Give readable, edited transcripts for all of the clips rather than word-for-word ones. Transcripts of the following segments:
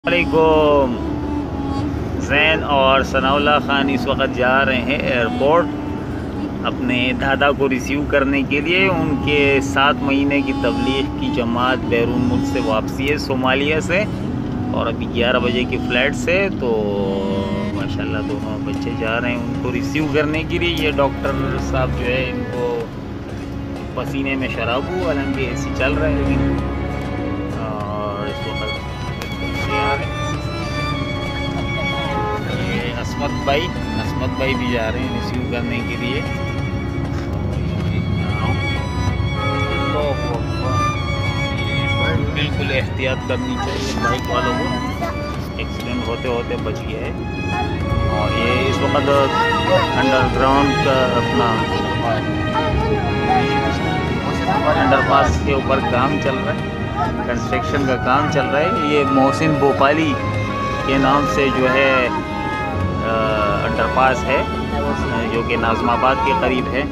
वालेकुम। जैन और सनाउल्लाह खान इस वक्त जा रहे हैं एयरपोर्ट अपने दादा को रिसीव करने के लिए। उनके 7 महीने की तबलीग की जमात बैरून मुल्क से वापसी है, सोमालिया से, और अभी 11 बजे की फ़्लाइट से। तो माशाल्लाह दोनों बच्चे जा रहे हैं उनको रिसीव करने के लिए। ये डॉक्टर साहब जो है इनको पसीने में शराब हुआ, हालांकि AC चल रहा है, लेकिन और इस वक्त ये असमत भाई भी जा रहे हैं रिसीव करने के लिए। बिल्कुल एहतियात करनी चाहिए बाइक वालों को, एक्सीडेंट होते होते बच गया है। और ये इस वक्त अंडरग्राउंड का अपना अंडरपास के ऊपर काम चल रहा है, कंस्ट्रक्शन का काम चल रहा है। ये मोहसिन भोपाली के नाम से जो है अंडरपास है, जो कि नाज़माबाद के करीब है।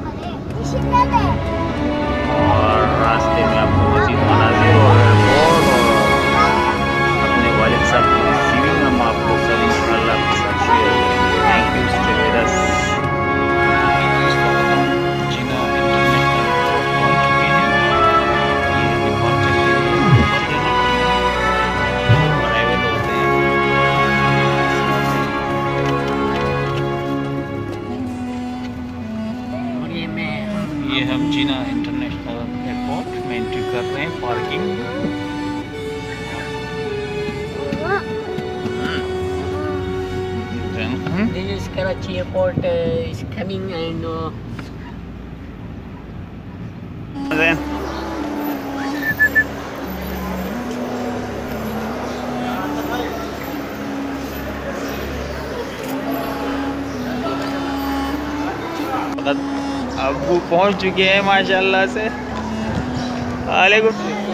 और रास्ते में आपको मज़ीद मनाज़िर और एयरपोर्ट और अपने वालिद साहब की रिसीविंग हम आपको सब इंशाअल्लाह के साथ शेयर करेंगे। Thank you, stay with us. ये हम जिना इंटरनेशनल एयरपोर्ट में एंट्री कर रहे हैं, parking. This is Karachi airport is coming and अबू पहुंच चुके हैं माशाल्लाह से। वालेकुम।